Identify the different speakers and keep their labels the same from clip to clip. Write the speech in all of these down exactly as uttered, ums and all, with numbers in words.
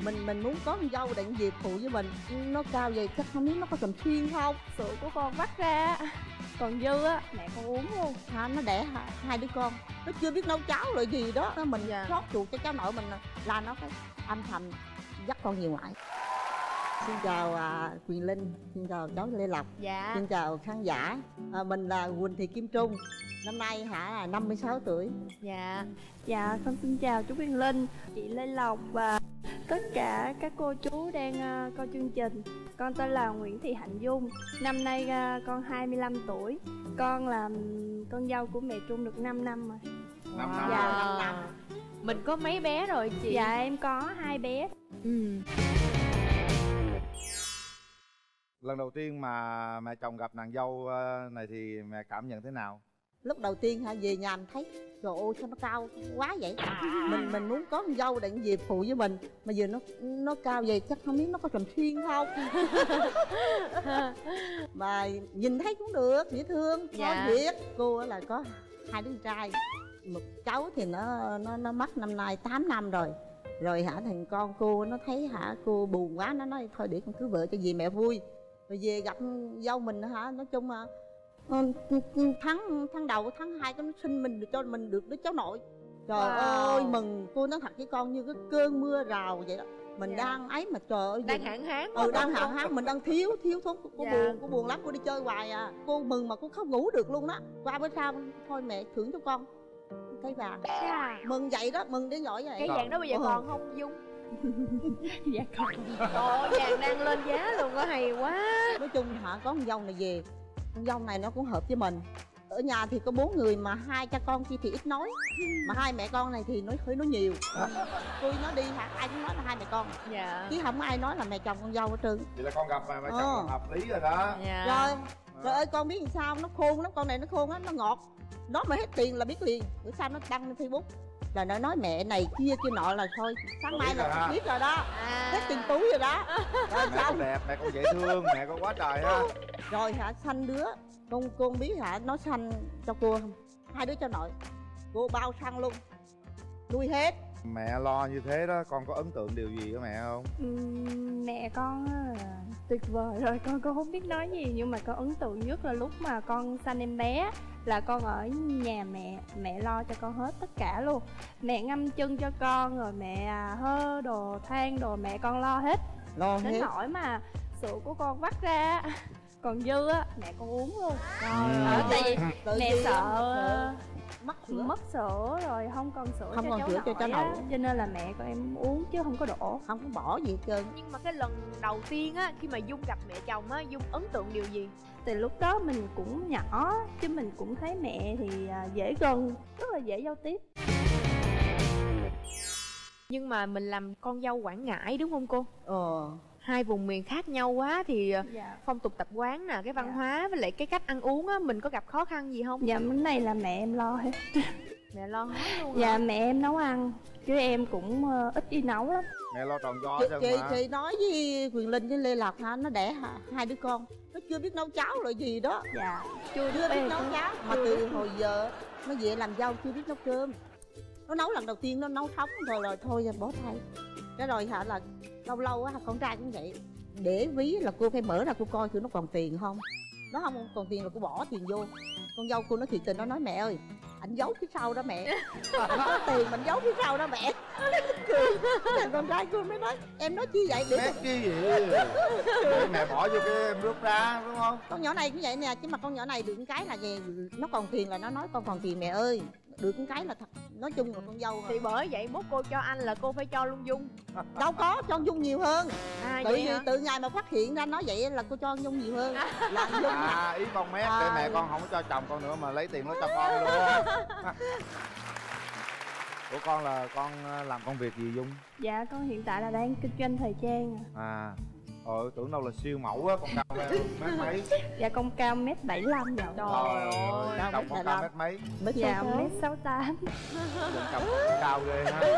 Speaker 1: mình mình muốn có con dâu để về phụ với mình. Nó cao vậy chắc không biết nó có cần xuyên không.
Speaker 2: Sữa của con vắt ra, còn dư á mẹ con uống luôn.
Speaker 1: Hả, nó đẻ hai đứa con, nó chưa biết nấu cháo rồi gì đó, mình
Speaker 2: dạ.
Speaker 1: xót ruột cho cháu nội mình là nó phải âm thầm dắt con về ngoại. Xin chào à, Quyền Linh, xin chào cháu Lê Lộc.
Speaker 2: Dạ.
Speaker 1: Xin chào khán giả. À, mình là Quỳnh Thị Kim Trung, năm nay hả là năm mươi sáu tuổi.
Speaker 2: Dạ.
Speaker 3: Dạ con xin chào chú Quyền Linh, chị Lê Lộc và tất cả các cô chú đang uh, coi chương trình. Con tên là Nguyễn Thị Hạnh Dung, năm nay uh, con hai mươi lăm tuổi. Con là con dâu của mẹ Trung được năm năm rồi.
Speaker 4: năm năm.
Speaker 3: Dạ.
Speaker 2: năm năm. Mình có mấy bé rồi chị?
Speaker 3: Dạ em có hai bé.
Speaker 2: Ừ.
Speaker 4: Lần đầu tiên mà mẹ chồng gặp nàng dâu này thì mẹ cảm nhận thế nào?
Speaker 1: Lúc đầu tiên hả, về nhà mình thấy trời ơi sao nó cao quá vậy. Mình mình muốn có con dâu để về phụ với mình, mà giờ nó nó cao vậy chắc không biết nó có cần xuyên không. Mà nhìn thấy cũng được, dễ thương.
Speaker 2: Dạ.
Speaker 1: Có việc cô là có hai đứa trai, một cháu thì nó nó nó mất năm nay tám năm rồi. Rồi hả thằng con cô nó thấy hả cô buồn quá, nó nói thôi để con cưới vợ cho dì mẹ vui. Rồi về gặp dâu mình hả, nói chung là tháng tháng đầu tháng hai cái nó sinh mình được cho mình được đứa cháu nội. Trời
Speaker 2: wow.
Speaker 1: ơi mừng, cô nói thật với con như cái cơn mưa rào vậy đó. Mình
Speaker 2: dạ.
Speaker 1: đang ấy mà trời ơi
Speaker 2: đang hạn hán.
Speaker 1: Ừ đang hạn hán, mình đang thiếu thiếu thốn. Cô
Speaker 2: dạ.
Speaker 1: buồn, cô buồn lắm, cô đi chơi hoài à. Cô mừng mà cô không ngủ được luôn đó. Qua bữa sau thôi mẹ thưởng cho con cây vàng.
Speaker 2: dạ.
Speaker 1: Mừng vậy đó, mừng đến giỏi vậy.
Speaker 2: Cái vàng đó bây giờ
Speaker 1: ừ.
Speaker 2: còn không Dung?
Speaker 3: Dạ con.
Speaker 2: Trời ơi vàng đang lên giá luôn, có hay quá.
Speaker 1: Nói chung hả có con dâu này về, con dâu này nó cũng hợp với mình. Ở nhà thì có bốn người mà hai cha con kia thì ít nói, mà hai mẹ con này thì nói hơi nói nhiều. Tôi nói đi hả ai cũng nói là hai mẹ con,
Speaker 2: Dạ.
Speaker 1: chứ không ai nói là mẹ chồng con dâu hết trơn.
Speaker 4: Vậy là con gặp mà mẹ chồng
Speaker 1: ờ.
Speaker 4: hợp lý rồi đó.
Speaker 2: Dạ.
Speaker 1: Rồi trời ơi con biết làm sao, nó khôn lắm, con này nó khôn lắm, nó ngọt. Nó mà hết tiền là biết liền. Bữa sau nó đăng lên Facebook là nó nói mẹ này kia kia nọ là thôi sáng mai là biết rồi đó.
Speaker 2: À.
Speaker 1: Hết tiền túi rồi đó. Rồi
Speaker 4: Mẹ con đẹp, mẹ con dễ thương, mẹ con quá trời ha.
Speaker 1: Rồi hả sanh đứa, con con biết hả nó sanh cho cô không? Hai đứa cho nội, cô bao xăng luôn, nuôi hết.
Speaker 4: Mẹ lo như thế đó, con có ấn tượng điều gì với mẹ không?
Speaker 3: Uhm, mẹ con là tuyệt vời rồi, con con không biết nói gì. Nhưng mà con ấn tượng nhất là lúc mà con sanh em bé là con ở nhà mẹ, mẹ lo cho con hết tất cả luôn. Mẹ ngâm chân cho con, rồi mẹ hơ đồ, than đồ, mẹ con lo hết.
Speaker 1: Lo
Speaker 3: Đến
Speaker 1: hết.
Speaker 3: nỗi mà sữa của con vắt ra, còn dư á mẹ con uống luôn.
Speaker 1: Trời
Speaker 3: Ở
Speaker 1: ơi,
Speaker 3: tại vì
Speaker 1: tự
Speaker 3: mẹ
Speaker 1: nhiên
Speaker 3: sợ
Speaker 1: mất sữa,
Speaker 3: mất sữa rồi không còn sữa
Speaker 1: Không
Speaker 3: cho
Speaker 1: còn
Speaker 3: cháu
Speaker 1: sữa cho cháu
Speaker 3: nội á,
Speaker 1: nội.
Speaker 3: cho nên là mẹ con em uống chứ không có đổ.
Speaker 1: không có bỏ gì hết trơn.
Speaker 2: Nhưng mà cái lần đầu tiên á, khi mà Dung gặp mẹ chồng á, Dung ấn tượng điều gì?
Speaker 3: Từ lúc đó mình cũng nhỏ chứ mình cũng thấy mẹ thì à, dễ gần, rất là dễ giao tiếp.
Speaker 2: Nhưng mà mình làm con dâu Quảng Ngãi đúng không cô?
Speaker 1: Ờ.
Speaker 2: Hai vùng miền khác nhau quá thì
Speaker 3: Dạ.
Speaker 2: phong tục tập quán nè, cái văn
Speaker 3: Dạ.
Speaker 2: hóa với lại cái cách ăn uống á, mình có gặp khó khăn gì không?
Speaker 3: Dạ cái này là mẹ em lo hết.
Speaker 2: Mẹ lo hết luôn.
Speaker 3: Dạ
Speaker 2: hả?
Speaker 3: mẹ em nấu ăn chứ em cũng uh, ít đi nấu lắm.
Speaker 4: Mẹ lo tròn do
Speaker 1: Chị,
Speaker 4: chứ
Speaker 1: chị,
Speaker 4: mà.
Speaker 1: chị nói với Quyền Linh với Lê Lộc hả, nó đẻ hả, hai đứa con, nó chưa biết nấu cháo rồi gì đó.
Speaker 3: Dạ.
Speaker 1: Chưa biết
Speaker 3: Ê,
Speaker 1: nấu
Speaker 3: con-
Speaker 1: cháo, mà
Speaker 3: chưa
Speaker 1: từ
Speaker 3: biết.
Speaker 1: hồi giờ nó về làm dâu chưa biết nấu cơm. Nó nấu lần đầu tiên nó nấu sống rồi rồi thôi bỏ tay. Cái rồi hả là lâu lâu á con trai cũng vậy, để ví là cô phải mở ra cô coi thử nó còn tiền không. Nó không còn tiền là cô bỏ tiền vô. Con dâu cô nó thiệt tình, nó nói mẹ ơi anh giấu phía sau đó mẹ, nó có tiền mình giấu phía sau đó mẹ. Thằng con trai cô mới nói em nói chi vậy để
Speaker 4: Mét chi vậy? Để mẹ bỏ vô cái em rút ra đúng không?
Speaker 1: con nhỏ này cũng vậy nè, chứ mà con nhỏ này được một cái là về nó còn tiền là nó nói con còn tiền mẹ ơi. Được một cái là thật, nói chung là con dâu
Speaker 2: Thì bởi vậy mốt cô cho anh là cô phải cho luôn Dung.
Speaker 1: đâu có cho con Dung nhiều hơn.
Speaker 2: À
Speaker 1: Tự
Speaker 2: vậy
Speaker 1: nhiên
Speaker 2: hả?
Speaker 1: từ ngày mà phát hiện ra nói vậy là cô cho con Dung nhiều hơn. Là con Dung
Speaker 4: À ý con mét
Speaker 1: À.
Speaker 4: để mẹ con không có cho chồng con nữa mà lấy tiền nó cho con luôn. Của con là con làm công việc gì Dung?
Speaker 3: Dạ con hiện tại là đang kinh doanh thời trang.
Speaker 4: À Ôi tưởng đâu là siêu mẫu á, con cao mét mấy?
Speaker 3: Dạ con cao mét bảy lăm rồi.
Speaker 2: Trời ơi.
Speaker 1: Cao
Speaker 4: Chồng
Speaker 1: mét
Speaker 4: con
Speaker 1: bảy
Speaker 4: cao
Speaker 1: lăm.
Speaker 4: mét mấy?
Speaker 1: mới
Speaker 3: Dạ
Speaker 1: số
Speaker 3: mét sáu tám.
Speaker 4: Chồng con cao ghê ha.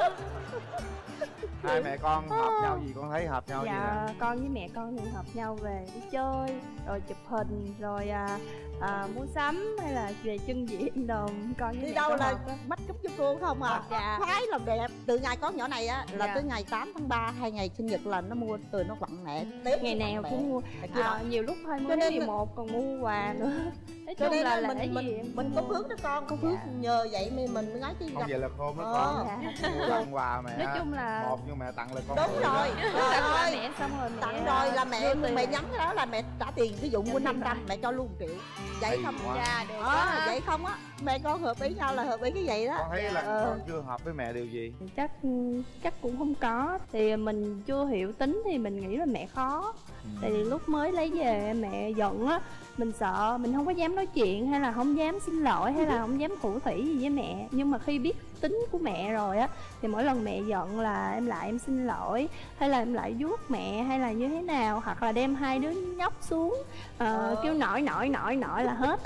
Speaker 4: Hai mẹ con hợp nhau gì con thấy hợp nhau gì
Speaker 3: Dạ
Speaker 4: nè?
Speaker 3: con với mẹ con thì hợp nhau về đi chơi rồi chụp hình rồi à, à, mua sắm hay là về chân diện đồ coi như
Speaker 1: đi
Speaker 3: mẹ
Speaker 1: đâu
Speaker 3: có
Speaker 1: là
Speaker 3: hợp á.
Speaker 1: mắt cúp cho cô không à.
Speaker 3: Dạ.
Speaker 1: Khoái làm đẹp. Từ ngày có nhỏ này á là
Speaker 2: Dạ.
Speaker 1: tới ngày tám tháng ba hai ngày sinh nhật là nó mua từ nó quặn mẹ.
Speaker 3: Ngày nào cũng mua, à, nhiều lúc hai
Speaker 1: Cho
Speaker 3: mươi
Speaker 1: nên
Speaker 3: mười một còn mua quà nữa. Nói
Speaker 1: cho
Speaker 3: chung
Speaker 1: nên
Speaker 3: là
Speaker 1: là
Speaker 3: là
Speaker 1: mình
Speaker 3: cái gì
Speaker 1: mình
Speaker 3: em
Speaker 1: mình
Speaker 3: cũng
Speaker 1: có
Speaker 3: mua.
Speaker 1: phước đó con, có
Speaker 3: Dạ.
Speaker 1: phước nhờ vậy mình mình nói chứ
Speaker 4: Không
Speaker 1: gặp.
Speaker 4: vậy là khôn đó
Speaker 1: Ờ.
Speaker 4: con.
Speaker 3: Dạ.
Speaker 4: Mua tặng quà mẹ.
Speaker 3: Nói chung là
Speaker 4: Một nhưng mẹ tặng là con
Speaker 1: Đúng
Speaker 4: mười
Speaker 1: rồi.
Speaker 4: đó.
Speaker 1: Trời
Speaker 3: tặng
Speaker 1: ơi.
Speaker 3: mẹ xong rồi mẹ
Speaker 1: Tặng rồi là mẹ
Speaker 3: đưa tiền.
Speaker 1: mẹ nhắn cái đó là mẹ trả tiền, ví dụ mua
Speaker 3: Dạ,
Speaker 1: năm trăm
Speaker 3: dạ.
Speaker 1: mẹ cho luôn một triệu. Vậy
Speaker 4: Hay
Speaker 1: không?
Speaker 4: quá.
Speaker 2: Dạ được
Speaker 1: Ờ,
Speaker 2: quá.
Speaker 1: vậy không á. Mẹ con hợp ý nhau là hợp ý cái vậy đó.
Speaker 4: Con thấy là
Speaker 1: Ờ.
Speaker 4: con chưa hợp với mẹ điều gì?
Speaker 3: chắc chắc cũng không có, thì mình chưa hiểu tính thì mình nghĩ là mẹ khó.
Speaker 4: Ừ.
Speaker 3: Tại vì lúc mới lấy về mẹ giận á, mình sợ mình không có dám nói chuyện hay là không dám xin lỗi hay là không dám thủ thỉ gì với mẹ. Nhưng mà khi biết tính của mẹ rồi á thì mỗi lần mẹ giận là em lại em xin lỗi, hay là em lại vuốt mẹ, hay là như thế nào, hoặc là đem hai đứa nhóc xuống ờ,
Speaker 1: Ờ.
Speaker 3: kêu nổi nổi nổi nổi là hết.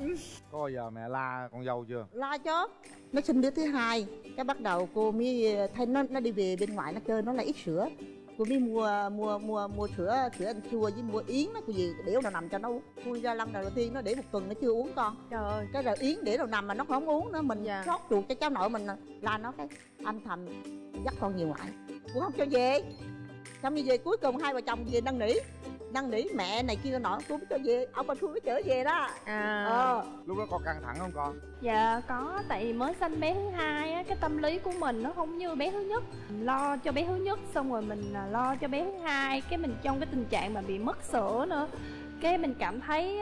Speaker 4: Có bao giờ mẹ la con dâu chưa?
Speaker 1: Lo chứ. Nó sinh đứa thứ hai, cái bắt đầu cô mới thấy nó nó đi về bên ngoài nó chơi, nó là ít sữa. Cô mới mua mua mua mua sữa sữa anh chua với mua yến nó cô gì để nào nằm cho nó uống. Cô ra lăn đầu tiên nó để một tuần nó chưa uống con.
Speaker 2: Trời ơi.
Speaker 1: Cái rồi yến để đầu nằm mà nó không uống nữa, mình
Speaker 2: Dạ.
Speaker 1: rót ruột cho cháu nội mình là nó cái âm thầm dắt con về ngoại. Cô không cho về. Xong như về cuối cùng hai vợ chồng về năn nỉ năn nỉ mẹ này kia nọ, cô mới cho về, ông bà Thu mới chở về đó.
Speaker 2: À.
Speaker 1: Ờ.
Speaker 4: Lúc đó con căng thẳng không con?
Speaker 3: Dạ có, tại vì mới sanh bé thứ hai á, cái tâm lý của mình nó không như bé thứ nhất. Lo cho bé thứ nhất xong rồi mình à, lo cho bé thứ hai, cái mình trong cái tình trạng mà bị mất sữa nữa, cái mình cảm thấy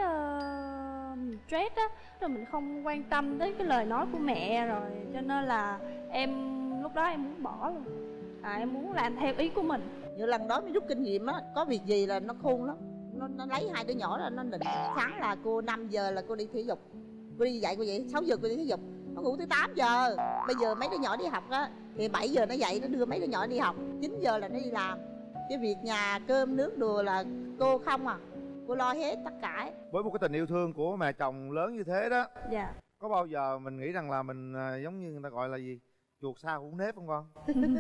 Speaker 3: uh, stress á, rồi mình không quan tâm tới cái lời nói của mẹ rồi, cho nên là em lúc đó em muốn bỏ luôn. À, em muốn làm theo ý của mình.
Speaker 1: Như lần đó mới rút kinh nghiệm á, có việc gì là nó khôn lắm. Nó, nó lấy hai đứa nhỏ ra nó định. Sáng là cô năm giờ là cô đi thể dục, cô đi dạy cô vậy, sáu giờ cô đi thể dục, nó ngủ tới tám giờ. Bây giờ mấy đứa nhỏ đi học á thì bảy giờ nó dậy, nó đưa mấy đứa nhỏ đi học, chín giờ là nó đi làm. Cái việc nhà cơm nước đồ là cô không à, cô lo hết tất cả.
Speaker 4: Với một cái tình yêu thương của mẹ chồng lớn như thế đó,
Speaker 3: Dạ.
Speaker 4: có bao giờ mình nghĩ rằng là mình à, giống như người ta gọi là gì, chuột xa cũng nếp không con?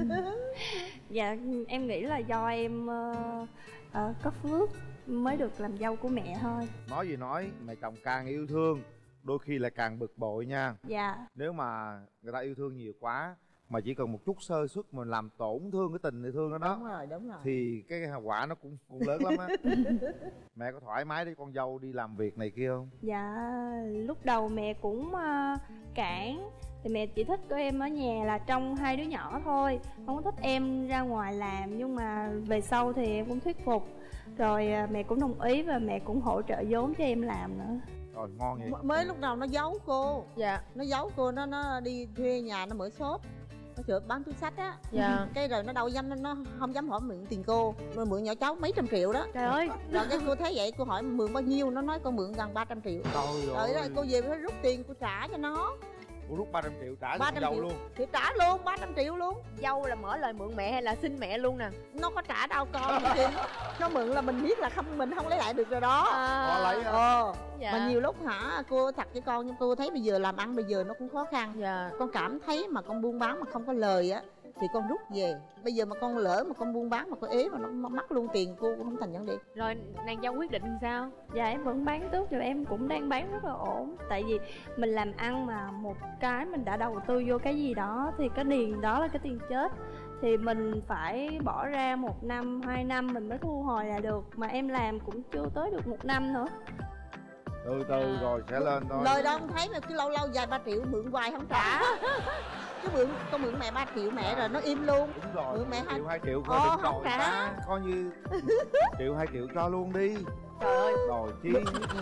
Speaker 3: Dạ em nghĩ là do em uh, uh, có phước mới được làm dâu của mẹ thôi.
Speaker 4: Nói gì nói, mẹ chồng càng yêu thương đôi khi lại càng bực bội nha.
Speaker 3: Dạ.
Speaker 4: Nếu mà người ta yêu thương nhiều quá mà chỉ cần một chút sơ suất mình làm tổn thương cái tình yêu thương đó đó,
Speaker 1: Đúng rồi, đúng rồi.
Speaker 4: thì cái hậu quả nó cũng cũng lớn lắm á. Mẹ có thoải mái để con dâu đi làm việc này kia không?
Speaker 3: Dạ lúc đầu mẹ cũng uh, cản. Thì mẹ chỉ thích của em ở nhà là trông hai đứa nhỏ thôi, không có thích em ra ngoài làm. Nhưng mà về sau thì em cũng thuyết phục, rồi uh, mẹ cũng đồng ý và mẹ cũng hỗ trợ vốn cho em làm nữa.
Speaker 4: Rồi ngon vậy.
Speaker 1: M- mới lúc đầu nó giấu cô,
Speaker 2: Dạ.
Speaker 1: nó giấu cô, nó nó đi thuê nhà, nó mở shop, nó chợ bán túi xách á.
Speaker 2: Dạ.
Speaker 1: Cái rồi nó đâu dám, nó, nó không dám hỏi mượn tiền cô, rồi mượn nhỏ cháu mấy trăm triệu đó.
Speaker 2: Trời ơi.
Speaker 1: Rồi cái cô thấy vậy, cô hỏi mượn bao nhiêu, nó nói con mượn gần ba trăm triệu.
Speaker 4: Trời
Speaker 1: Rồi
Speaker 4: ơi.
Speaker 1: đó, cô về mới rút tiền cô trả cho nó.
Speaker 4: Ủa rút ba trăm triệu trả cho
Speaker 1: ba
Speaker 4: con
Speaker 1: trăm
Speaker 4: dâu
Speaker 1: triệu
Speaker 4: luôn?
Speaker 1: thì trả luôn ba trăm triệu luôn.
Speaker 2: Dâu là mở lời mượn mẹ hay là xin mẹ luôn nè?
Speaker 1: Nó có trả đâu con. Thì nó mượn là mình biết là không, mình không lấy lại được rồi đó.
Speaker 4: Họ lấy hả?
Speaker 1: Ờ.
Speaker 2: Dạ.
Speaker 1: Mà nhiều lúc hả, cô thật với con, nhưng cô thấy bây giờ làm ăn bây giờ nó cũng khó khăn.
Speaker 2: Dạ.
Speaker 1: Con cảm thấy mà con buôn bán mà không có lời á thì con rút về. Bây giờ mà con lỡ mà con buôn bán mà con ế mà nó mất luôn tiền, cô cũng không thành vấn đề.
Speaker 2: Rồi nàng dâu quyết định làm sao?
Speaker 3: Dạ em vẫn bán tốt, rồi em cũng đang bán rất là ổn. Tại vì mình làm ăn mà một cái mình đã đầu tư vô cái gì đó thì cái tiền đó là cái tiền chết, thì mình phải bỏ ra một năm, hai năm mình mới thu hồi là được. Mà em làm cũng chưa tới được một năm nữa.
Speaker 4: Từ từ rồi sẽ lên thôi.
Speaker 1: Lời đâu không thấy mà cứ lâu lâu vài ba triệu mượn hoài không trả. Chứ mượn, con mượn mẹ ba triệu mẹ rồi nó im luôn.
Speaker 4: Đúng rồi.
Speaker 1: Mượn mẹ hai
Speaker 4: Triệu hai triệu coi
Speaker 1: Ờ,
Speaker 4: đừng
Speaker 1: không
Speaker 4: rồi
Speaker 1: trả.
Speaker 4: ta. Coi như triệu hai triệu cho luôn đi.
Speaker 2: Trời ơi.
Speaker 4: Rồi chi.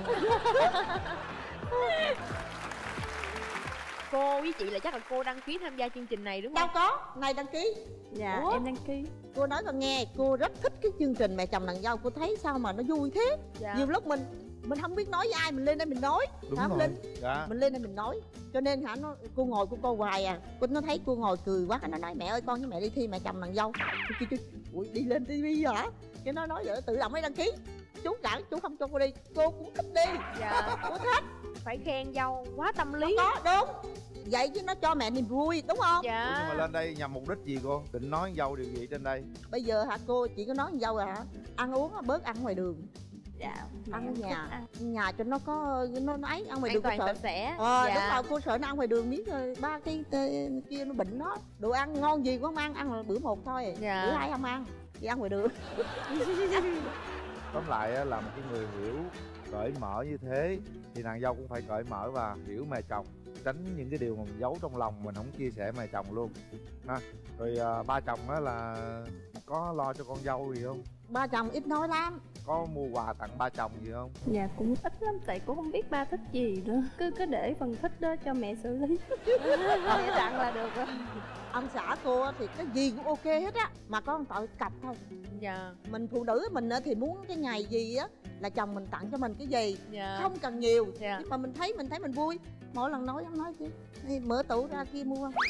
Speaker 2: Cô với chị là chắc là cô đăng ký tham gia chương trình này đúng
Speaker 1: đâu
Speaker 2: không?
Speaker 1: có, này đăng ký.
Speaker 3: Dạ
Speaker 2: Ủa?
Speaker 3: em đăng ký.
Speaker 1: Cô nói con nghe, cô rất thích cái chương trình mẹ chồng nàng dâu. Cô thấy sao mà nó vui thế.
Speaker 2: Dạ.
Speaker 1: Nhiều lúc mình mình không biết nói với ai, mình lên đây mình nói.
Speaker 4: Đúng
Speaker 1: Hả,
Speaker 4: rồi.
Speaker 1: Linh?
Speaker 4: Dạ.
Speaker 1: Mình lên đây mình nói. Cho nên hả, nó, cô ngồi cô coi hoài à. Cô nó thấy cô ngồi cười quá, nó nói mẹ ơi con với mẹ đi thi mẹ chồng nàng dâu. Chú, chú, chú, ui, đi lên tivi hả? Cái nó nói vậy tự động mới đăng ký. Chú cản, chú không cho cô đi. Cô cũng thích đi.
Speaker 2: Dạ.
Speaker 1: Cô thích.
Speaker 2: Phải khen dâu quá tâm lý.
Speaker 1: Có, đúng. Vậy chứ nó cho mẹ niềm vui, đúng không?
Speaker 2: Dạ.
Speaker 4: Ủa, nhưng mà lên đây nhằm mục đích gì cô? Định nói dâu điều gì trên đây?
Speaker 1: Bây giờ hả cô chỉ có nói con dâu à hả? Ăn uống á, bớt ăn ngoài đường.
Speaker 2: Dạ.
Speaker 1: Ăn ở nhà,
Speaker 3: ăn.
Speaker 1: nhà cho nó có nó nó ấy ăn ngoài
Speaker 2: An
Speaker 1: đường cô
Speaker 2: toàn
Speaker 1: sợ.
Speaker 2: sạch sẽ.
Speaker 1: Ờ
Speaker 2: Dạ.
Speaker 1: đúng rồi, cô sợ nó ăn ngoài đường miếng rồi ba cái tê- kia nó bệnh nó. Đồ ăn ngon gì cũng không ăn, ăn là bữa một thôi.
Speaker 2: Dạ.
Speaker 1: Bữa hai không ăn, đi ăn ngoài đường.
Speaker 4: Tóm lại á, là một cái người hiểu cởi mở như thế thì nàng dâu cũng phải cởi mở và hiểu mẹ chồng, tránh những cái điều mà mình giấu trong lòng mình không chia sẻ mẹ chồng luôn ha. Rồi à, ba chồng á là có lo cho con dâu gì không?
Speaker 1: Ba chồng ít nói lắm.
Speaker 4: Có mua quà tặng ba chồng gì không?
Speaker 3: Dạ cũng ít lắm, tại cũng không biết ba thích gì nữa. Cứ cứ để phần thích đó cho mẹ xử lý. Mẹ tặng là được rồi.
Speaker 1: Ông xã cô á thì cái gì cũng ok hết á, mà có một tội cặp thôi.
Speaker 2: Dạ.
Speaker 1: Mình phụ nữ mình á thì muốn cái ngày gì á là chồng mình tặng cho mình cái gì,
Speaker 2: Dạ.
Speaker 1: không cần nhiều.
Speaker 2: Dạ.
Speaker 1: Nhưng mà mình thấy mình thấy mình vui. Mỗi lần nói ông nói chứ "Ê, mở tủ ra kia mua không?"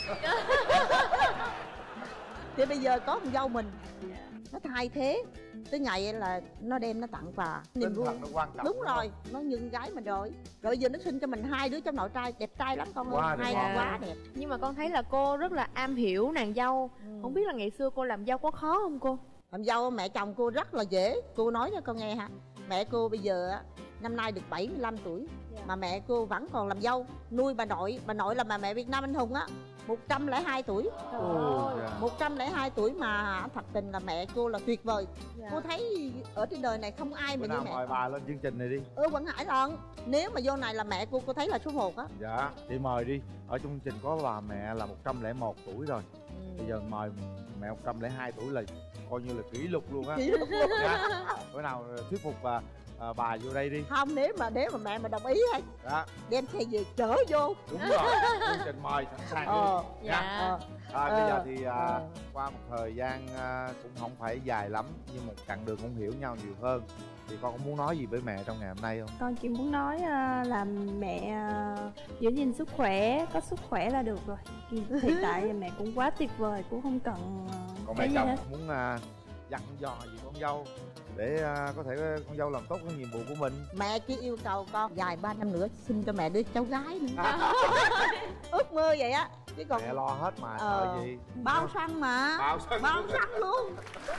Speaker 1: Thì bây giờ có con dâu mình nó thay thế, tới ngày là nó đem nó tặng quà niềm
Speaker 4: Tinh
Speaker 1: vui.
Speaker 4: thần nó quan trọng.
Speaker 1: Đúng rồi, nó như con gái mình rồi. Rồi giờ nó sinh cho mình hai đứa cháu nội trai đẹp trai lắm con
Speaker 4: Quá
Speaker 1: ơi,
Speaker 4: đẹp.
Speaker 1: hai
Speaker 2: Dạ.
Speaker 1: con quá đẹp.
Speaker 2: Nhưng mà con thấy là cô rất là am hiểu nàng dâu.
Speaker 1: Ừ.
Speaker 2: Không biết là ngày xưa cô làm dâu có khó không cô?
Speaker 1: Làm dâu mẹ chồng cô rất là dễ. Cô nói cho con nghe hả, mẹ cô bây giờ á năm nay được bảy mươi lăm tuổi.
Speaker 2: Dạ.
Speaker 1: Mà mẹ cô vẫn còn làm dâu nuôi bà nội. Bà nội là bà mẹ Việt Nam anh hùng á, một trăm lẻ hai tuổi.
Speaker 4: Ồ, dạ.
Speaker 1: một trăm lẻ hai tuổi mà thật tình là mẹ cô là tuyệt vời.
Speaker 2: Dạ.
Speaker 1: Cô thấy ở trên đời này không ai
Speaker 4: Bữa
Speaker 1: mà như
Speaker 4: nào
Speaker 1: mẹ.
Speaker 4: mời bà lên chương trình này đi.
Speaker 1: Ừ Quảng Hải lần. Nếu mà vô này là mẹ cô, cô thấy là số một á.
Speaker 4: Dạ, thì mời đi. Ở trong chương trình có bà mẹ là một trăm lẻ một tuổi rồi. Bây giờ mời mẹ một trăm lẻ hai tuổi là coi như là kỷ lục luôn á.
Speaker 1: Kỷ lục luôn.
Speaker 4: Dạ. Bữa nào thuyết phục bà, à, bà vô đây đi.
Speaker 1: Không, nếu mà nếu mà mẹ mà đồng ý hay
Speaker 4: Dạ,
Speaker 1: đem xe về chở vô.
Speaker 4: đúng rồi. Chương trình mời sẵn sàng
Speaker 1: Ờ.
Speaker 4: luôn.
Speaker 2: Dạ.
Speaker 1: Ờ.
Speaker 4: À, bây
Speaker 1: Ờ.
Speaker 4: giờ thì à,
Speaker 1: Ờ.
Speaker 4: qua một thời gian à, cũng không phải dài lắm, nhưng một chặng đường cũng hiểu nhau nhiều hơn. Thì con có muốn nói gì với mẹ trong ngày hôm nay không?
Speaker 3: Con chỉ muốn nói uh, là mẹ uh, giữ gìn sức khỏe, có sức khỏe là được rồi. Hiện tại thì mẹ cũng quá tuyệt vời, cũng không cần uh,
Speaker 4: Còn
Speaker 3: cái
Speaker 4: mẹ
Speaker 3: gì
Speaker 4: chồng
Speaker 3: hết.
Speaker 4: muốn à, dặn dò gì con dâu để à, có thể con dâu làm tốt cái nhiệm vụ của mình.
Speaker 1: Mẹ chỉ yêu cầu con vài ba năm nữa sinh cho mẹ đứa cháu gái nữa. Ước mơ vậy á, chứ còn
Speaker 4: Mẹ lo hết mà
Speaker 1: Ờ.
Speaker 4: sợ gì.
Speaker 1: bao xăng mà.
Speaker 4: Bao xăng.
Speaker 1: Bao xăng luôn.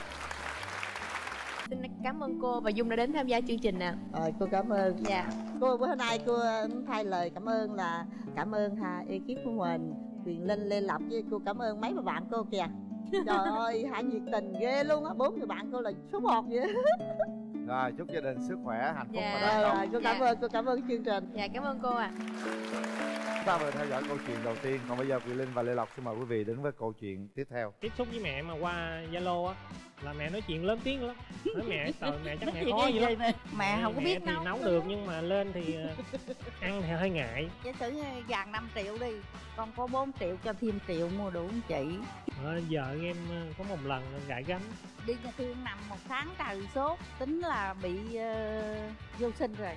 Speaker 2: Xin cảm ơn cô và Dung đã đến tham gia chương trình nè.
Speaker 1: Rồi cô cảm ơn.
Speaker 2: Dạ.
Speaker 1: Cô bữa hôm nay cô thay lời cảm ơn là cảm ơn ha ekip của mình, Quyền Linh, Lê Lộc, với cô cảm ơn mấy bà bạn cô kìa. Trời ơi, hai nhiệt tình ghê luôn á, bốn người bạn cô là số một vậy.
Speaker 4: Rồi, chúc gia đình sức khỏe, hạnh phúc
Speaker 2: Dạ.
Speaker 4: và
Speaker 1: Rồi,
Speaker 4: thành công.
Speaker 1: rồi, cô cảm
Speaker 2: Dạ.
Speaker 1: ơn, cô cảm ơn chương trình.
Speaker 2: Dạ cảm ơn cô ạ.
Speaker 4: Chúng ta vừa theo dõi câu chuyện đầu tiên, còn bây giờ Quyền Linh và Lê Lộc xin mời quý vị đến với câu chuyện tiếp theo.
Speaker 5: Tiếp xúc với mẹ mà qua Zalo á là mẹ nói chuyện lớn tiếng lắm. Nói mẹ sợ mẹ chắc mẹ khó dữ lắm.
Speaker 6: Mẹ không có biết
Speaker 5: thì
Speaker 6: nấu.
Speaker 5: nấu được nhưng mà lên thì ờ, ăn thì hơi ngại.
Speaker 6: Giả sử như gần năm triệu đi, con có bốn triệu cho thêm triệu mua đủ không chị?
Speaker 5: Ờ, vợ em ờ, có một lần gãi gắm.
Speaker 6: Đi nhà thương nằm một tháng trời sốt, tính là bị uh, vô sinh rồi.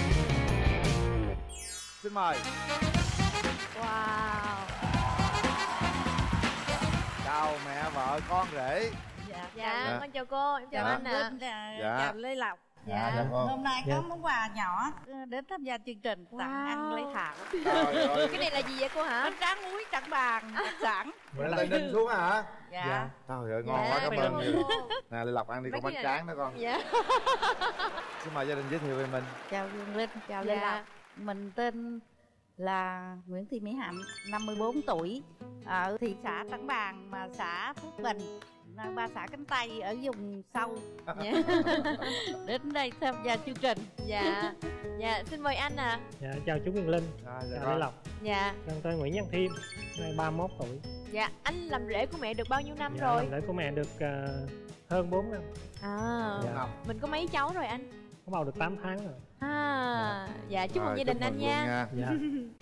Speaker 4: Xin mời.
Speaker 6: Wow.
Speaker 4: Chào mẹ, vợ, con rể.
Speaker 6: Dạ,
Speaker 2: Dạ,
Speaker 4: Dạ.
Speaker 2: con chào cô, em chào
Speaker 4: Dạ.
Speaker 2: anh ạ.
Speaker 6: Linh, à,
Speaker 4: Dạ.
Speaker 6: chào Lê Lộc.
Speaker 4: Dạ, dạ con.
Speaker 6: Hôm nay
Speaker 5: Dạ.
Speaker 6: có món quà nhỏ ờ, đến tham gia chương trình tặng
Speaker 2: Wow.
Speaker 6: ăn lấy thảo.
Speaker 4: Trời ơi.
Speaker 2: Cái này là gì vậy cô hả?
Speaker 6: Bánh tráng muối trắng bàn đặc sản.
Speaker 4: Mẹ Tây Ninh xuống hả?
Speaker 6: Dạ.
Speaker 5: Dạ.
Speaker 4: Trời ơi, ngon
Speaker 2: Dạ,
Speaker 4: quá, cảm
Speaker 2: cảm
Speaker 4: ơn
Speaker 2: ơn
Speaker 4: nhiều.
Speaker 2: cô.
Speaker 4: Nè, Lê Lộc ăn đi,
Speaker 2: Mấy
Speaker 4: con
Speaker 2: cái
Speaker 4: bánh
Speaker 2: này
Speaker 4: tráng đó con.
Speaker 2: Dạ.
Speaker 4: Xin mời gia đình giới thiệu về mình.
Speaker 6: Chào Dương Linh, chào Lê
Speaker 2: Dạ.
Speaker 6: Lộc. Mình tên là Nguyễn Thị Mỹ Hạnh, năm mươi bốn tuổi, ở thị xã Trảng Bàng mà xã Phước Bình, ba xã cánh Tây ở vùng sâu.
Speaker 2: Dạ.
Speaker 6: Đến đây tham gia chương trình.
Speaker 2: Dạ. Dạ, xin mời anh ạ.
Speaker 5: Dạ, chào chú Quyền Linh,
Speaker 4: À, dạ
Speaker 5: chào
Speaker 4: con.
Speaker 5: Lê Lộc.
Speaker 2: Dạ.
Speaker 5: Con tên Nguyễn Văn Thiêm, nay ba mươi mốt tuổi.
Speaker 2: Dạ, anh làm rể của mẹ được bao nhiêu năm
Speaker 5: Dạ,
Speaker 2: rồi?
Speaker 5: làm lễ của mẹ được ờ, hơn bốn năm.
Speaker 2: À,
Speaker 5: Dạ.
Speaker 4: Ngọc.
Speaker 2: mình có mấy cháu rồi anh?
Speaker 5: Có bầu được tám tháng rồi.
Speaker 2: À, dạ chúc mừng
Speaker 4: Rồi,
Speaker 2: gia đình
Speaker 4: chúc
Speaker 2: anh
Speaker 4: mừng luôn
Speaker 2: nha.
Speaker 5: Dạ.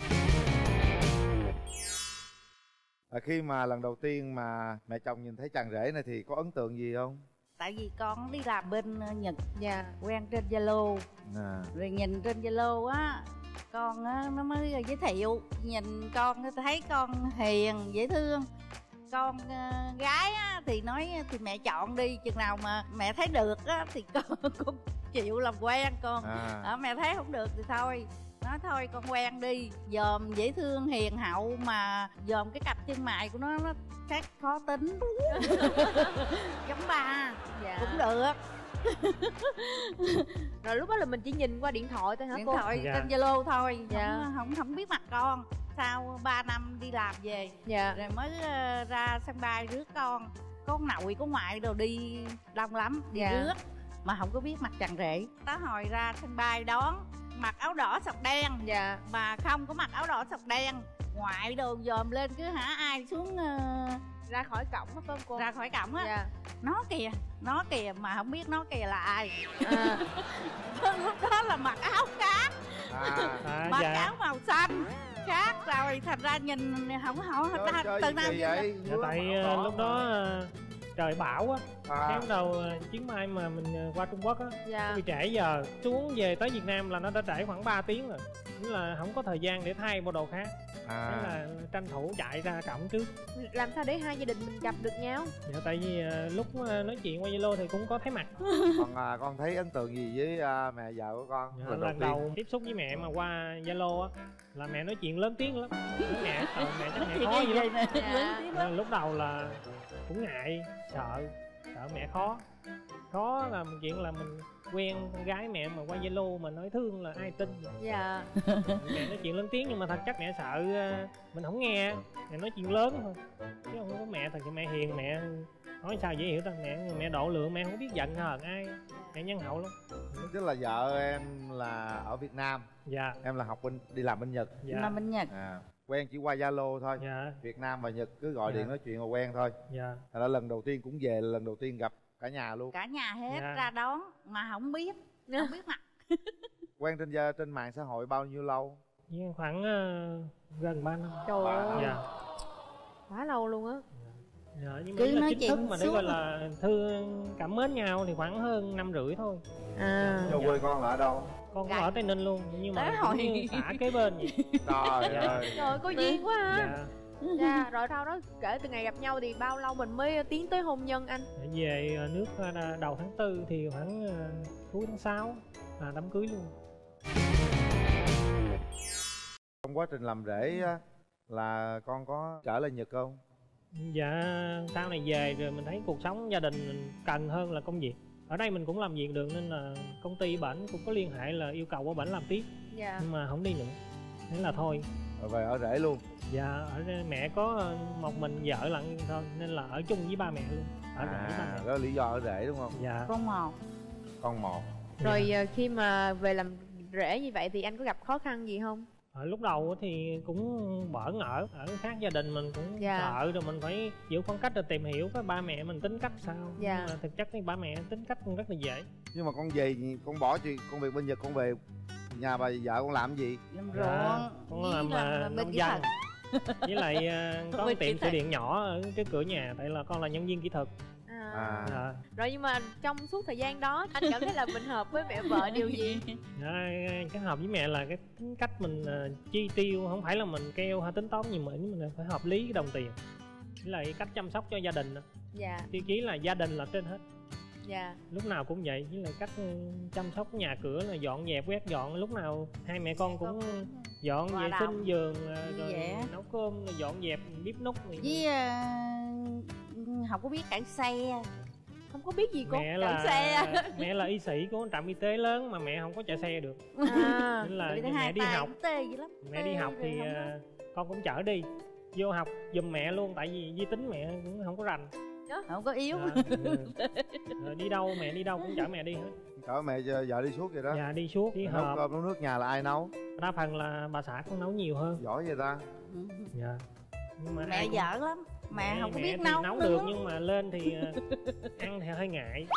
Speaker 4: À, khi mà lần đầu tiên mà mẹ chồng nhìn thấy chàng rể này thì có ấn tượng gì không?
Speaker 6: Tại vì con đi làm bên ờ, Nhật,
Speaker 2: Dạ.
Speaker 6: quen trên Zalo,
Speaker 4: À,
Speaker 6: rồi nhìn trên Zalo á, con á, nó mới giới thiệu. Nhìn con thấy con hiền, dễ thương. Con ờ, gái á, thì nói thì mẹ chọn đi, chừng nào mà mẹ thấy được á, thì con cũng chịu làm quen con.
Speaker 4: à.
Speaker 6: Ờ, mẹ thấy không được thì thôi, nói thôi con quen đi. Dòm dễ thương hiền hậu, mà dòm cái cặp chân mày của nó nó khác khó tính. Giống ba
Speaker 2: Dạ.
Speaker 6: cũng được.
Speaker 2: Rồi lúc đó là mình chỉ nhìn qua điện thoại thôi hả
Speaker 6: Điện
Speaker 2: cô?
Speaker 6: thoại
Speaker 5: Dạ.
Speaker 6: trên Zalo thôi,
Speaker 2: Dạ.
Speaker 6: không, không không biết mặt con. Sau ba năm đi làm về
Speaker 2: Dạ.
Speaker 6: rồi mới ờ, ra sân bay rước con. Có nội có ngoại đồ đi đông lắm, đi
Speaker 2: Dạ.
Speaker 6: rước mà không có biết mặt chàng rể. Tới hồi ra sân bay đón, mặc áo đỏ sọc đen
Speaker 2: Dạ.
Speaker 6: mà không có mặc áo đỏ sọc đen, ngoại đồ dòm lên cứ hả ai xuống ờ,
Speaker 2: Ra khỏi cổng phải không cô?
Speaker 6: ra khỏi cổng á.
Speaker 2: Dạ.
Speaker 6: Nó kìa, nó kìa mà không biết nó kìa là ai.
Speaker 2: À.
Speaker 6: Lúc đó là mặc áo khác,
Speaker 4: À,
Speaker 5: À,
Speaker 6: mặc
Speaker 5: dạ.
Speaker 6: áo màu xanh khác rồi thành ra nhìn không không
Speaker 4: chơi,
Speaker 6: ta,
Speaker 4: chơi
Speaker 6: từ
Speaker 4: gì
Speaker 6: nam
Speaker 4: kỳ
Speaker 6: vô
Speaker 4: vậy?
Speaker 5: Dạ, tại ờ, lúc đó ờ, trời bão á, cái
Speaker 4: À,
Speaker 5: bắt đầu ờ, chuyến bay mà mình ờ, qua Trung Quốc á
Speaker 2: Dạ.
Speaker 5: bị trễ giờ, xuống về tới Việt Nam là nó đã trễ khoảng ba tiếng rồi, nghĩa là không có thời gian để thay bộ đồ khác, thế
Speaker 4: à.
Speaker 5: là tranh thủ chạy ra cổng trước.
Speaker 2: Làm sao để hai gia đình mình gặp được nhau?
Speaker 5: Dạ, tại vì ờ, lúc ờ, nói chuyện qua Zalo thì cũng có thấy mặt.
Speaker 4: Còn à, con thấy ấn tượng gì với à, mẹ vợ của con
Speaker 5: Dạ,
Speaker 4: lần
Speaker 5: lần
Speaker 4: đầu
Speaker 5: đầu
Speaker 4: tiên?
Speaker 5: tiếp xúc với mẹ mà qua Zalo á là mẹ nói chuyện lớn tiếng lắm. Nói mẹ trời mẹ chắc mẹ khó
Speaker 6: cái
Speaker 5: dữ
Speaker 6: gì
Speaker 5: lắm.
Speaker 6: nè
Speaker 2: Dạ.
Speaker 6: lớn tiếng
Speaker 5: Ờ,
Speaker 6: lắm.
Speaker 5: lúc đầu là cũng ngại, sợ sợ mẹ khó khó là một chuyện là mình quen con gái mẹ mà qua Zalo mà nói thương là ai tin vậy?
Speaker 2: Dạ.
Speaker 5: Mẹ nói chuyện lớn tiếng nhưng mà thật chắc mẹ sợ ờ, mình không nghe, mẹ nói chuyện lớn thôi chứ không có. Mẹ thật sự mẹ hiền, mẹ nói sao dễ hiểu ta, mẹ mẹ độ lượng, mẹ không biết giận hờn ai, mẹ nhân hậu lắm.
Speaker 4: Tức là vợ em là ở Việt Nam,
Speaker 5: Dạ.
Speaker 4: em là học bên đi làm bên Nhật.
Speaker 5: Dạ.
Speaker 6: Mà bên Nhật
Speaker 4: À, quen chỉ qua Zalo thôi.
Speaker 5: Dạ.
Speaker 4: Việt Nam và Nhật cứ gọi
Speaker 5: Dạ.
Speaker 4: điện nói chuyện là quen thôi.
Speaker 5: Dạ.
Speaker 4: Thật ra lần đầu tiên cũng về là lần đầu tiên gặp cả nhà luôn.
Speaker 6: cả nhà hết
Speaker 5: Dạ.
Speaker 6: ra đón mà không biết không biết mặt.
Speaker 4: Quen trên gia- trên mạng xã hội bao nhiêu lâu?
Speaker 5: Với khoảng ờ, gần ba năm.
Speaker 2: Trời ơi.
Speaker 5: Dạ.
Speaker 2: Quá lâu luôn á.
Speaker 5: Dạ, nhưng mà
Speaker 6: Cứ
Speaker 5: ý là
Speaker 6: nói
Speaker 5: chính
Speaker 6: chuyện
Speaker 5: thức mà để
Speaker 6: suốt.
Speaker 5: gọi là thương cảm mến nhau thì khoảng hơn năm rưỡi thôi.
Speaker 2: À.
Speaker 4: Cho quê con là ở đâu?
Speaker 5: Con cũng
Speaker 6: Gái.
Speaker 5: ở Tây Ninh luôn nhưng mà
Speaker 6: Tới
Speaker 5: cũng
Speaker 6: hồi-
Speaker 5: như xã kế bên vậy.
Speaker 4: Trời
Speaker 5: Dạ.
Speaker 4: ơi.
Speaker 2: Trời có duyên quá ha.
Speaker 5: Dạ.
Speaker 2: Dạ. Rồi sau đó kể từ ngày gặp nhau thì bao lâu mình mới tiến tới hôn nhân anh?
Speaker 5: Để về ờ, nước ờ, đầu tháng tư thì khoảng ờ, cuối tháng sáu là đám cưới luôn.
Speaker 4: Trong quá trình làm rể á, là con có trở lại Nhật không?
Speaker 5: Dạ, sau này về rồi mình thấy cuộc sống gia đình mình cần hơn là công việc. Ở đây mình cũng làm việc được nên là công ty bển cũng có liên hệ là yêu cầu qua bển làm tiếp
Speaker 2: Dạ.
Speaker 5: nhưng mà không đi nữa. Thế là thôi.
Speaker 4: Rồi về ở rể luôn.
Speaker 5: Dạ, ở đây mẹ có ờ, một mình vợ lận thôi nên là ở chung với ba mẹ luôn. Ở rể ba
Speaker 4: À,
Speaker 5: mẹ.
Speaker 4: đó là lý do ở rể đúng không?
Speaker 5: Dạ.
Speaker 6: Con một
Speaker 4: Con một.
Speaker 2: Rồi ờ, khi mà về làm rể như vậy thì anh có gặp khó khăn gì không?
Speaker 5: Ở lúc đầu thì cũng bỡ ngỡ, ở khác gia đình mình cũng
Speaker 2: Dạ.
Speaker 5: sợ rồi mình phải giữ khoảng cách rồi tìm hiểu cái ba mẹ mình tính cách sao.
Speaker 2: Dạ.
Speaker 5: Nhưng mà thực chất thì ba mẹ tính cách cũng rất là dễ.
Speaker 4: Nhưng mà con về con bỏ chuyện công việc bên Nhật, con về nhà bà vợ con làm gì?
Speaker 6: làm
Speaker 5: Dạ,
Speaker 6: ruộng
Speaker 5: con
Speaker 6: với
Speaker 5: làm,
Speaker 6: làm,
Speaker 5: à,
Speaker 6: làm bên
Speaker 5: nông
Speaker 6: kỹ
Speaker 5: dân.
Speaker 6: thuật.
Speaker 5: Với lại ờ, có
Speaker 6: Bên
Speaker 5: một tiệm
Speaker 6: kỹ
Speaker 5: sửa
Speaker 6: thuật.
Speaker 5: điện nhỏ ở trước cửa nhà tại là con là nhân viên kỹ thuật.
Speaker 2: À.
Speaker 4: À.
Speaker 5: Dạ.
Speaker 2: Rồi nhưng mà trong suốt thời gian đó anh cảm thấy là mình hợp với mẹ vợ điều gì?
Speaker 5: Dạ, cái hợp với mẹ là cái tính cách mình ờ, chi tiêu, không phải là mình keo hay tính toán nhiều mà mình phải hợp lý cái đồng tiền. Với lại cách chăm sóc cho gia đình đó.
Speaker 2: Dạ.
Speaker 5: Tiêu chí là gia đình là trên hết,
Speaker 2: Dạ.
Speaker 5: lúc nào cũng vậy. Với lại cách ừ, chăm sóc nhà cửa là dọn dẹp quét dọn, lúc nào hai mẹ con cũng dọn
Speaker 6: Hòa
Speaker 5: vệ
Speaker 6: đồng.
Speaker 5: sinh giường ờ,
Speaker 6: Vui
Speaker 5: rồi
Speaker 6: vẻ.
Speaker 5: nấu cơm rồi dọn dẹp bếp núc này.
Speaker 6: với ờ, không có biết cải xe.
Speaker 2: Không có biết gì cô.
Speaker 5: Mẹ
Speaker 2: Chạy
Speaker 5: là
Speaker 2: xe.
Speaker 5: mẹ là y sĩ của trạm y tế lớn mà mẹ không có chạy xe được
Speaker 2: À.
Speaker 5: nên là
Speaker 6: Tại vì
Speaker 5: mẹ
Speaker 6: hai
Speaker 5: đi
Speaker 6: tay
Speaker 5: học
Speaker 6: cũng tê dữ lắm.
Speaker 5: mẹ đi
Speaker 6: Tê
Speaker 5: học
Speaker 6: rồi
Speaker 5: thì
Speaker 6: không có-
Speaker 5: ờ, con cũng chở đi vô học giùm mẹ luôn tại vì di tính mẹ cũng không có rành.
Speaker 6: không có yếu.
Speaker 5: Dạ, ừ. Rồi đi đâu mẹ đi đâu cũng chở mẹ đi hết.
Speaker 4: Chở mẹ vợ đi suốt vậy đó.
Speaker 5: Dạ, đi suốt đi
Speaker 4: Nấu
Speaker 5: họp,
Speaker 4: cơm nấu nước nhà là ai nấu?
Speaker 5: đa phần là bà xã con nấu nhiều hơn.
Speaker 4: Giỏi vậy ta.
Speaker 5: Dạ. Nhưng mà
Speaker 6: Mẹ
Speaker 5: ai cũng-
Speaker 6: dở lắm, mẹ không có biết
Speaker 5: thì
Speaker 6: nấu
Speaker 5: nấu
Speaker 6: nữa.
Speaker 5: được nhưng mà lên thì ờ, ăn thì hơi ngại.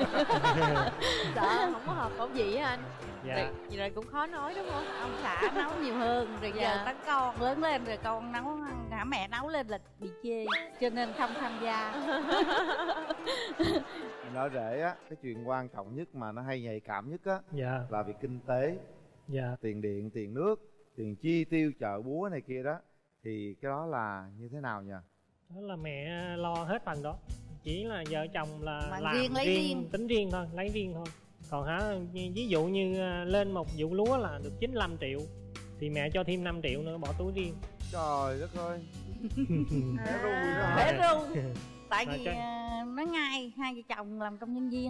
Speaker 2: Sợ không có hợp khẩu vị á anh.
Speaker 5: Dạ.
Speaker 2: Vậy, vậy rồi cũng khó nói đúng không?
Speaker 6: Ông xã nấu nhiều hơn rồi
Speaker 2: Dạ.
Speaker 6: giờ tới con lớn lên rồi con nấu hả mẹ nấu lên là bị chê cho nên không tham gia.
Speaker 4: Mình ở rể á, cái chuyện quan trọng nhất mà nó hay nhạy cảm nhất á
Speaker 5: Dạ.
Speaker 4: là việc kinh tế.
Speaker 5: Dạ.
Speaker 4: Tiền điện, tiền nước, tiền chi tiêu chợ búa này kia đó. Thì cái đó là như thế nào nhỉ?
Speaker 5: Đó là mẹ lo hết phần đó, chỉ là vợ chồng là
Speaker 6: Mà
Speaker 5: làm
Speaker 6: riêng lấy riêng.
Speaker 5: tính riêng thôi, lấy riêng thôi. Còn hả như- ví dụ như à, lên một vụ lúa là được chín mươi lăm triệu thì mẹ cho thêm năm triệu nữa bỏ túi riêng.
Speaker 4: Trời đất ơi.
Speaker 2: À.
Speaker 4: Bé ru đó hả?
Speaker 6: Bé ru. Tại
Speaker 5: Rồi
Speaker 6: vì
Speaker 5: cho-
Speaker 6: ờ, nó ngay hai vợ chồng làm công nhân viên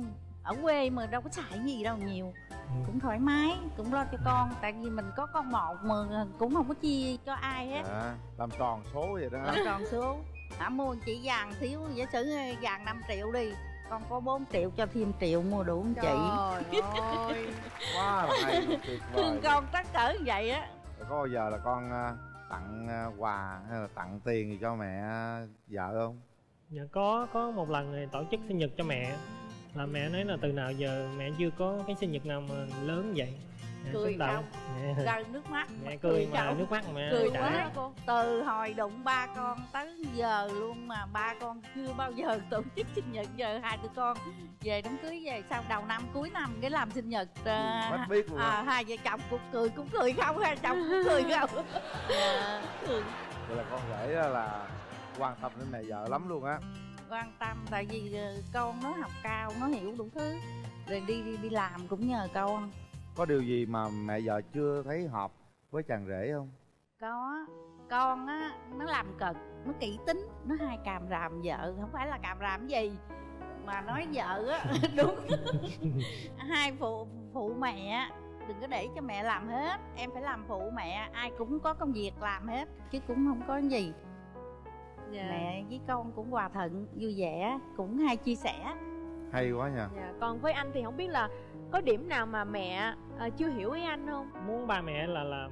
Speaker 6: ở quê mà đâu có xài gì đâu nhiều,
Speaker 5: Ừ.
Speaker 6: cũng thoải mái, cũng lo cho con, tại vì mình có con một mà cũng không có chia cho ai hết.
Speaker 4: Dạ, làm tròn số vậy đó.
Speaker 6: Làm tròn số. Hả, mua chỉ vàng thiếu, giả sử vàng năm triệu đi, con có bốn triệu cho thêm triệu mua đủ không chị?
Speaker 2: Trời ơi.
Speaker 4: Quá là hay, tuyệt vời.
Speaker 6: Thương con tất cỡ như vậy á.
Speaker 4: Rồi có bao giờ là con à, tặng à, quà hay là tặng tiền gì cho mẹ vợ không?
Speaker 5: Dạ có, có một lần thì tổ chức sinh nhật cho mẹ. Là mẹ nói là từ nào giờ mẹ chưa có cái sinh nhật nào mà lớn vậy. Mẹ
Speaker 6: Cười
Speaker 5: xúc động.
Speaker 6: không?
Speaker 5: Mẹ,
Speaker 6: Rơi nước mắt.
Speaker 5: mẹ cười mà
Speaker 6: không?
Speaker 5: nước mắt mẹ
Speaker 6: Cười
Speaker 5: chảy.
Speaker 6: quá cô. Từ hồi đụng ba con tới giờ luôn mà ba con chưa bao giờ tổ chức sinh nhật. Giờ hai tụi con về đám cưới về sau đầu năm cuối năm cái làm sinh nhật.
Speaker 4: Bắt biết luôn.
Speaker 6: À, hai vợ chồng cũng cười cũng cười không, hai chồng cũng cười không. Dạ, cười.
Speaker 4: Vậy là con rể đó là quan tâm đến mẹ vợ lắm luôn á.
Speaker 6: Quan tâm tại vì ờ, con nó học cao, nó hiểu đủ thứ, rồi đi đi đi làm cũng nhờ con.
Speaker 4: Có điều gì mà mẹ vợ chưa thấy hợp với chàng rể không?
Speaker 6: Có, con á nó làm cực, nó kỹ tính, nó hay càm ràm vợ, không phải là càm ràm gì mà nói vợ á. Đúng. Hai phụ phụ mẹ á, đừng có để cho mẹ làm hết, em phải làm phụ mẹ, ai cũng có công việc làm hết chứ cũng không có gì.
Speaker 2: Dạ.
Speaker 6: Mẹ với con cũng hòa thuận, vui vẻ, cũng hay chia sẻ.
Speaker 4: Hay quá nha.
Speaker 2: Dạ. Còn với anh thì không biết là có điểm nào mà mẹ à, chưa hiểu ý anh không?
Speaker 5: Muốn ba mẹ là là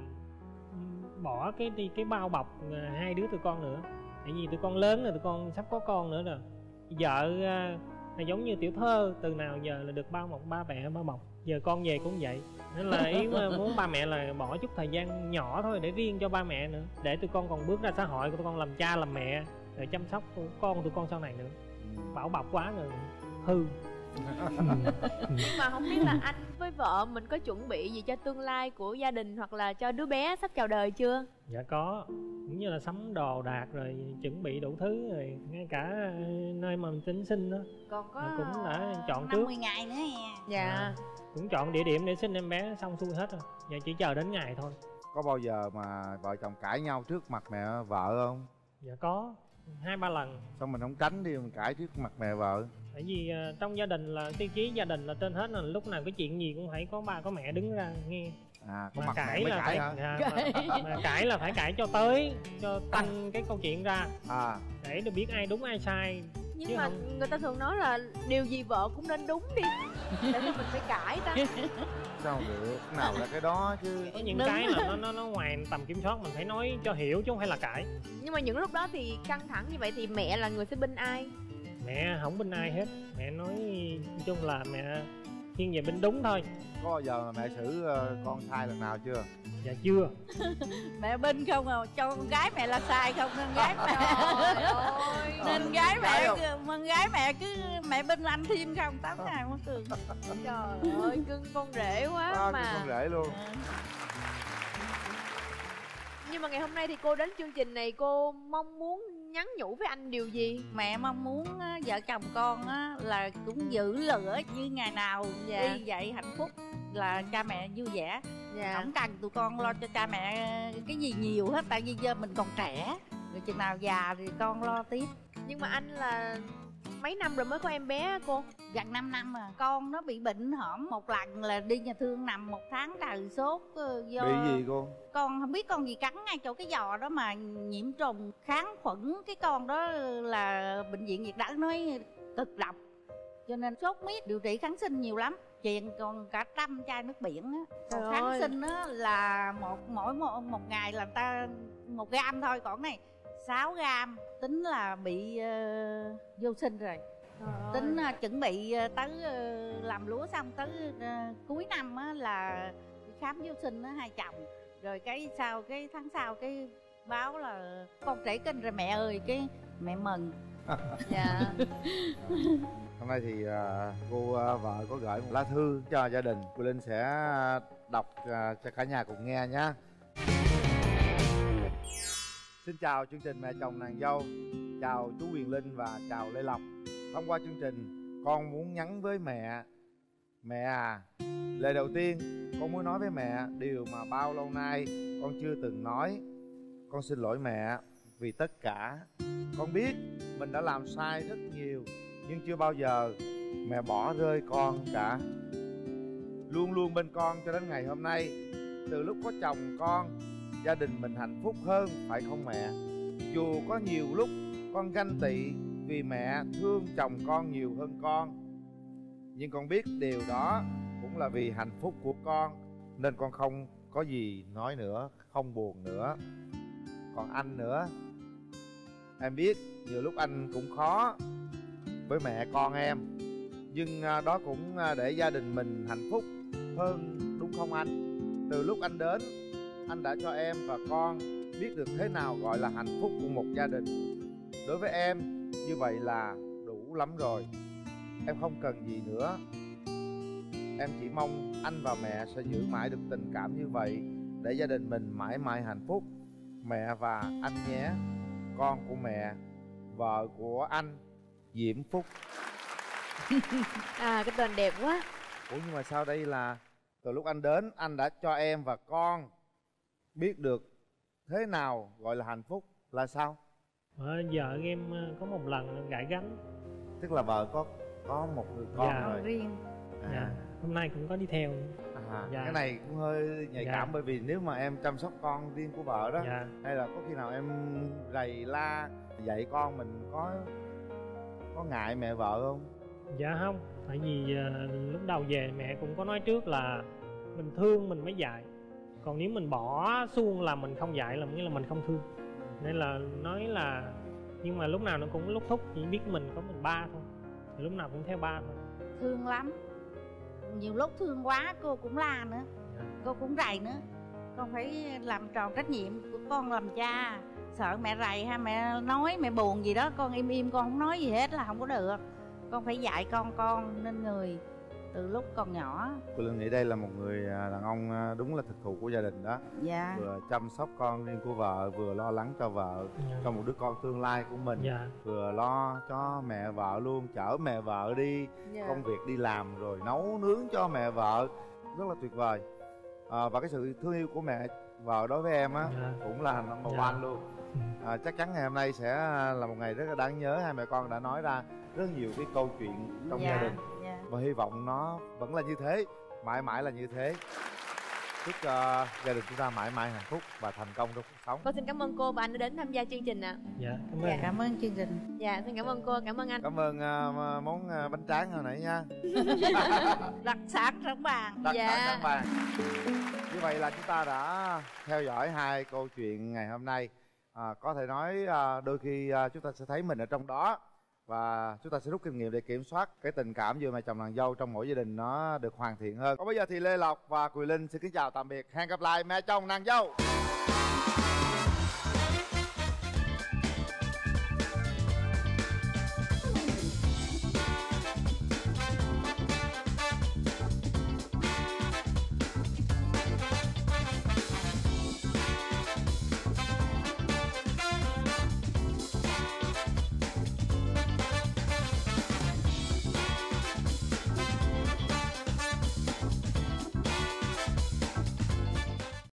Speaker 5: bỏ cái đi cái bao bọc à, hai đứa tụi con nữa. Tại vì tụi con lớn rồi, tụi con sắp có con nữa rồi. Vợ à, là giống như tiểu thơ, từ nào giờ là được bao bọc ba mẹ bao bọc, giờ con về cũng vậy. Nên là ý mà muốn ba mẹ là bỏ chút thời gian nhỏ thôi để riêng cho ba mẹ nữa, để tụi con còn bước ra xã hội, tụi con làm cha làm mẹ rồi chăm sóc con tụi con sau này nữa. Bảo bọc quá rồi hư.
Speaker 2: Nhưng mà không biết là anh với vợ mình có chuẩn bị gì cho tương lai của gia đình hoặc là cho đứa bé sắp chào đời chưa?
Speaker 5: Dạ có, cũng như là sắm đồ đạc rồi chuẩn bị đủ thứ, rồi ngay cả nơi mà mình tính sinh đó
Speaker 6: Còn có
Speaker 5: Mà cũng đã chọn
Speaker 6: năm
Speaker 5: trước.
Speaker 6: mươi ngày nữa nha.
Speaker 2: Dạ.
Speaker 5: cũng chọn địa điểm để sinh em bé xong xuôi hết rồi, giờ chỉ chờ đến ngày thôi.
Speaker 4: Có bao giờ mà vợ chồng cãi nhau trước mặt mẹ vợ không?
Speaker 5: Dạ có, hai ba lần.
Speaker 4: Xong mình không tránh đi mình cãi trước mặt mẹ vợ.
Speaker 5: Tại vì à, trong gia đình là tiêu chí gia đình là trên hết, là lúc nào cái chuyện gì cũng phải có ba có mẹ đứng ra nghe.
Speaker 4: À, có
Speaker 5: Mà
Speaker 4: mặt mẹ
Speaker 5: cãi
Speaker 4: mới
Speaker 5: là
Speaker 4: cãi
Speaker 5: phải
Speaker 4: hả?
Speaker 5: dạ, mà, mà cãi là phải cãi cho tới cho tanh cái câu chuyện ra,
Speaker 4: À,
Speaker 5: để được biết ai đúng ai sai.
Speaker 2: Nhưng
Speaker 5: Chứ
Speaker 2: mà
Speaker 5: không-
Speaker 2: người ta thường nói là điều gì vợ cũng nên đúng đi. Tại sao mình phải cãi ta?
Speaker 4: sao được, cái nào là cái đó chứ.
Speaker 5: Có những
Speaker 6: Đúng.
Speaker 5: cái là nó, nó nó ngoài tầm kiểm soát, mình phải nói cho hiểu chứ không phải là cãi.
Speaker 2: Nhưng mà những lúc đó thì căng thẳng như vậy thì mẹ là người sẽ binh ai?
Speaker 5: Mẹ không bên ai hết, mẹ nói nói chung là mẹ thiên về bên đúng thôi.
Speaker 4: Có bao giờ mà mẹ xử ờ, con sai lần nào chưa?
Speaker 5: Dạ chưa.
Speaker 6: Mẹ binh không à, cho con gái mẹ là sai không, nên gái mẹ
Speaker 2: Trời ơi.
Speaker 6: nên gái mẹ
Speaker 4: Phải không?
Speaker 6: cứ, con gái mẹ cứ mẹ binh anh thêm không, tám ngày mất cười.
Speaker 2: Trời ơi, cưng con rể quá
Speaker 4: Ba
Speaker 2: mà.
Speaker 4: con rể luôn.
Speaker 2: Nhưng mà ngày hôm nay thì cô đến chương trình này, cô mong muốn nhắn nhủ với anh điều gì?
Speaker 6: Mẹ mong muốn á, vợ chồng con á, là cũng giữ lửa như ngày nào.
Speaker 2: Dạ.
Speaker 6: Đi vậy hạnh phúc, là cha mẹ vui vẻ.
Speaker 2: Dạ.
Speaker 6: Không cần tụi con lo cho cha mẹ cái gì nhiều hết, tại vì giờ mình còn trẻ, rồi chừng nào già thì con lo tiếp.
Speaker 2: Nhưng mà anh là mấy năm rồi mới có em bé á cô?
Speaker 6: Gần năm năm à. Con nó bị bệnh hổm một lần là đi nhà thương nằm một tháng trời sốt ờ, do
Speaker 4: Bị gì cô?
Speaker 6: con không biết con gì cắn ngay chỗ cái giò đó mà nhiễm trùng kháng khuẩn. Cái con đó là bệnh viện Nhiệt Đới nói cực độc, cho nên sốt miết điều trị kháng sinh nhiều lắm, chuyện còn cả trăm chai nước biển á. Còn
Speaker 2: Trời
Speaker 6: kháng
Speaker 2: ơi.
Speaker 6: sinh á là một mỗi một, một ngày là người ta một gam thôi, còn này sáu gam, tính là bị uh, vô sinh rồi. Tính uh, chuẩn bị uh, tới uh, làm lúa xong tới uh, cuối năm á là khám vô sinh á hai chồng, rồi cái sau cái tháng sau cái báo là con trễ kinh rồi mẹ ơi, cái mẹ mừng.
Speaker 2: Dạ.
Speaker 4: Hôm nay thì à, cô à, vợ có gửi một lá thư cho gia đình. Cô Linh sẽ đọc à, cho cả nhà cùng nghe nhé. Xin chào chương trình Mẹ Chồng Nàng Dâu. Chào chú Quyền Linh và chào Lê Lộc. Thông qua chương trình, con muốn nhắn với mẹ. Mẹ à, lời đầu tiên con muốn nói với mẹ điều mà bao lâu nay con chưa từng nói. Con xin lỗi mẹ vì tất cả. Con biết mình đã làm sai rất nhiều, nhưng chưa bao giờ mẹ bỏ rơi con cả, luôn luôn bên con cho đến ngày hôm nay. Từ lúc có chồng con, gia đình mình hạnh phúc hơn, phải không mẹ? Dù có nhiều lúc con ganh tị vì mẹ thương chồng con nhiều hơn con, nhưng con biết điều đó cũng là vì hạnh phúc của con, nên con không có gì nói nữa, không buồn nữa. Còn anh nữa, em biết nhiều lúc anh cũng khó với mẹ con em, nhưng đó cũng để gia đình mình hạnh phúc hơn, đúng không anh? Từ lúc anh đến, anh đã cho em và con biết được thế nào gọi là hạnh phúc của một gia đình. Đối với em, như vậy là đủ lắm rồi. Em không cần gì nữa. Em chỉ mong anh và mẹ sẽ giữ mãi được tình cảm như vậy, để gia đình mình mãi mãi hạnh phúc. Mẹ và anh nhé. Con của mẹ, vợ của anh, Diễm Phúc.
Speaker 2: À, cái tên đẹp quá.
Speaker 4: Ủa nhưng mà sao đây là từ lúc anh đến, anh đã cho em và con biết được thế nào gọi là hạnh phúc là sao?
Speaker 5: Ờ, vợ em có một lần gãi gánh.
Speaker 4: Tức là vợ có có một người con
Speaker 5: Dạ.
Speaker 4: rồi.
Speaker 6: Riêng.
Speaker 4: À.
Speaker 5: Dạ. Hôm nay cũng có đi theo.
Speaker 4: À,
Speaker 5: Dạ.
Speaker 4: cái này cũng hơi nhạy
Speaker 5: Dạ.
Speaker 4: cảm, bởi vì nếu mà em chăm sóc con riêng của vợ đó,
Speaker 5: Dạ.
Speaker 4: hay là có khi nào em rầy la dạy con mình có có ngại mẹ vợ không?
Speaker 5: Dạ không, tại vì uh, lúc đầu về mẹ cũng có nói trước là mình thương mình mới dạy, còn nếu mình bỏ xuông là mình không dạy là nghĩa là mình không thương, nên là nói là, nhưng mà lúc nào nó cũng lúc thúc chỉ biết mình có mình ba thôi, thì lúc nào cũng theo ba thôi.
Speaker 6: Thương lắm, nhiều lúc thương quá cô cũng la nữa,
Speaker 5: Dạ.
Speaker 6: cô cũng rầy nữa. Con phải làm tròn trách nhiệm của con làm cha. Sợ mẹ rầy hay mẹ nói mẹ buồn gì đó, con im im con không nói gì hết là không có được. Con phải dạy con con nên người từ lúc còn nhỏ.
Speaker 4: Cô Linh nghĩ đây là một người đàn ông đúng là thực thụ của gia đình đó.
Speaker 6: Dạ.
Speaker 4: Vừa chăm sóc con riêng của vợ, vừa lo lắng cho vợ,
Speaker 5: Dạ.
Speaker 4: cho một đứa con tương lai của mình.
Speaker 5: Dạ.
Speaker 4: Vừa lo cho mẹ vợ luôn, chở mẹ vợ đi
Speaker 2: Dạ.
Speaker 4: công việc, đi làm, rồi nấu nướng cho mẹ vợ. Rất là tuyệt vời. À, và cái sự thương yêu của mẹ vợ đối với em á,
Speaker 5: Dạ.
Speaker 4: cũng là number
Speaker 5: Dạ.
Speaker 4: one luôn. À, chắc chắn ngày hôm nay sẽ là một ngày rất là đáng nhớ. Hai mẹ con đã nói ra rất nhiều cái câu chuyện trong
Speaker 6: Dạ.
Speaker 4: gia đình,
Speaker 6: Dạ.
Speaker 4: và hy vọng nó vẫn là như thế, mãi mãi là như thế. Chúc uh, gia đình chúng ta mãi mãi hạnh phúc và thành công trong cuộc sống.
Speaker 2: Con xin cảm ơn cô và anh đã đến tham gia chương trình ạ.
Speaker 5: Dạ, cảm ơn.
Speaker 6: Dạ, cảm ơn chương trình.
Speaker 2: Dạ, xin cảm ơn cô, cảm ơn anh.
Speaker 4: Cảm ơn uh, món uh, bánh tráng hồi nãy nha.
Speaker 6: Đặc sản trong bàn.
Speaker 4: Đặc
Speaker 2: Dạ.
Speaker 4: sản bàn. Như vậy là chúng ta đã theo dõi hai câu chuyện ngày hôm nay. À, có thể nói uh, đôi khi uh, chúng ta sẽ thấy mình ở trong đó, và chúng ta sẽ rút kinh nghiệm để kiểm soát cái tình cảm giữa mẹ chồng nàng dâu trong mỗi gia đình nó được hoàn thiện hơn. Còn bây giờ thì Lê Lộc và Quỳ Linh xin kính chào tạm biệt. Hẹn gặp lại mẹ chồng nàng dâu.